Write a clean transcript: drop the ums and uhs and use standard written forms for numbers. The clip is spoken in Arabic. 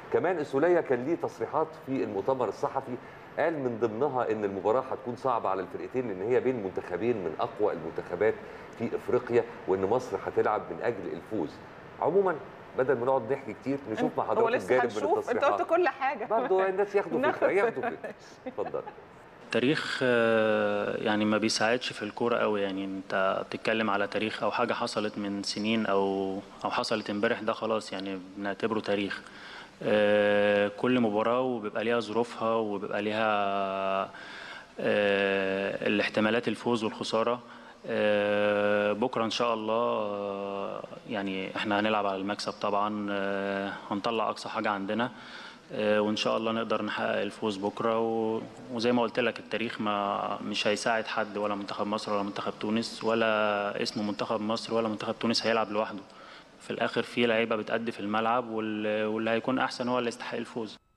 كمان السولية كان ليه تصريحات في المؤتمر الصحفي، قال من ضمنها ان المباراه هتكون صعبه على الفرقتين لان هي بين منتخبين من اقوى المنتخبات في افريقيا، وان مصر هتلعب من اجل الفوز. عموما بدل ما نقعد نحكي كتير نشوف مع هو حضرتك لسه جانب من هنشوف، انت التصريحات. قلت كل حاجه برضه الناس ياخدوا فكره اتفضل. تاريخ يعني ما بيساعدش في الكوره قوي، يعني انت بتتكلم على تاريخ او حاجه حصلت من سنين او حصلت امبارح، ده خلاص يعني بنعتبره تاريخ. كل مباراه وبيبقى ليها ظروفها وبيبقى ليها الاحتمالات الفوز والخساره. بكره ان شاء الله يعني احنا هنلعب على المكسب طبعا، هنطلع اقصى حاجه عندنا، وان شاء الله نقدر نحقق الفوز بكره. وزي ما قلت لك التاريخ مش هيساعد حد، ولا منتخب مصر ولا منتخب تونس ولا اسم منتخب مصر ولا منتخب تونس هيلعب لوحده. في الاخر في لعيبه بتأدي في الملعب، واللي هيكون احسن هو اللي يستحق الفوز.